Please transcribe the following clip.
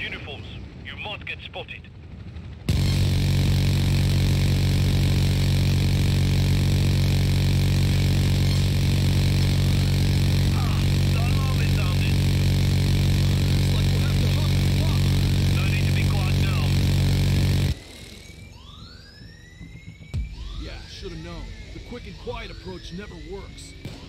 uniforms. You might get spotted. The alarm is sounded. Looks like we'll have to hop and flop. No need to be quiet now. Yeah, should have known. The quick and quiet approach never works.